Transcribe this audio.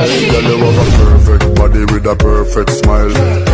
Girl, you have a perfect body with a perfect smile.